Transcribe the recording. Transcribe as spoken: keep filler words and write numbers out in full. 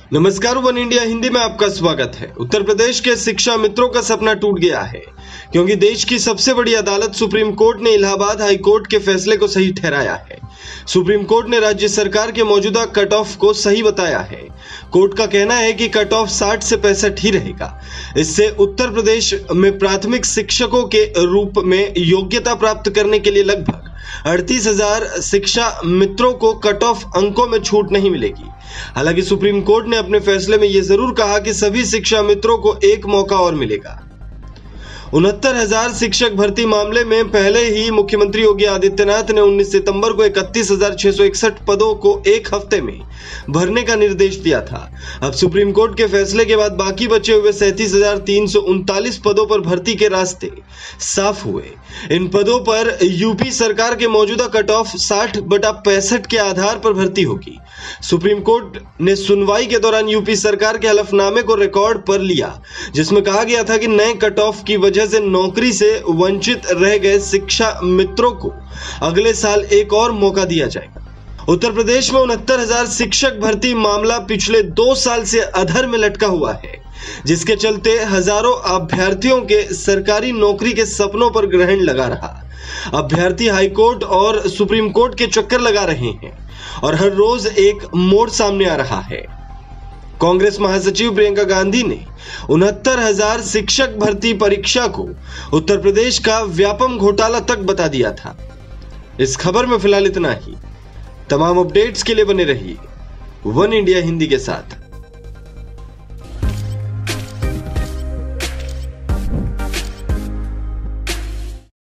नमस्कार, one India Hindi में आपका स्वागत है। उत्तर प्रदेश के शिक्षा मित्रों का सपना टूट गया है, क्योंकि देश की सबसे बड़ी अदालत सुप्रीम कोर्ट ने इलाहाबाद हाई कोर्ट के फैसले को सही ठहराया है। सुप्रीम कोर्ट ने राज्य सरकार के मौजूदा कट ऑफ को सही बताया है। कोर्ट का कहना है कि कट ऑफ साठ से पैंसठ ही रहेगा। इससे उत्तर प्रदेश में प्राथमिक शिक्षकों के रूप में योग्यता प्राप्त करने के लिए लगभग अड़तीस हजार शिक्षा मित्रों को कट ऑफ अंकों में छूट नहीं मिलेगी। हालांकि सुप्रीम कोर्ट ने अपने फैसले में यह जरूर कहा कि सभी शिक्षा मित्रों को एक मौका और मिलेगा। उनहत्तर हजार शिक्षक भर्ती मामले में पहले ही मुख्यमंत्री योगी आदित्यनाथ ने उन्नीस सितंबर को इकतीस हजार छह सौ इकसठ पदों को एक हफ्ते में भरने का निर्देश दिया था। अब सुप्रीम कोर्ट के फैसले के बाद बाकी बचे हुए सैंतीस हजार तीन सौ उनतालीस पदों पर भर्ती के रास्ते साफ हुए। इन पदों पर यूपी सरकार के मौजूदा कट ऑफ साठ बटा पैंसठ के आधार पर भर्ती होगी। सुप्रीम कोर्ट ने सुनवाई के दौरान यूपी सरकार के हलफनामे को रिकॉर्ड पर लिया, जिसमें कहा गया था कि नए कट ऑफ की वजह से नौकरी से वंचित रह गए शिक्षा मित्रों को अगले साल एक और मौका दिया जाएगा। उत्तर प्रदेश में उनहत्तर हजार शिक्षक भर्ती मामला पिछले दो साल से अधर में लटका हुआ है, जिसके चलते हजारों अभ्यर्थियों के सरकारी नौकरी के सपनों पर ग्रहण लगा रहा। अभ्यर्थी हाईकोर्ट और सुप्रीम कोर्ट के चक्कर लगा रहे हैं और हर रोज एक मोड़ सामने आ रहा है। कांग्रेस महासचिव प्रियंका गांधी ने उनहत्तर हजार शिक्षक भर्ती परीक्षा को उत्तर प्रदेश का व्यापम घोटाला तक बता दिया था। इस खबर में फिलहाल इतना ही। तमाम अपडेट्स के लिए बने रहिए वन इंडिया हिंदी के साथ।